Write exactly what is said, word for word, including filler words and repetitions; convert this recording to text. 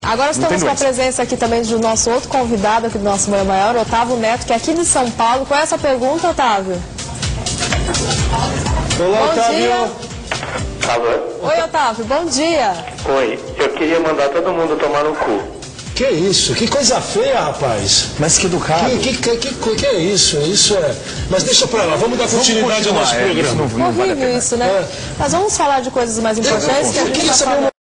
Agora estamos com a presença aqui também do nosso outro convidado aqui do nosso Manhã Maior, Otávio Neto, que é aqui de São Paulo. Qual é essa pergunta, Otávio? Olá, bom Otávio. Dia. Alô? Oi, Otávio, bom dia. Oi, eu queria mandar todo mundo tomar no cu. Que isso? Que coisa feia, rapaz. Mas que educado. Que, que, que, que, que é isso? Isso é... Mas deixa pra lá, vamos dar continuidade ao nosso é, programa. isso não, não vale a Horrível pena. isso, né? É. Mas vamos falar de coisas mais importantes que a Eu gente queria tá saber falando. uma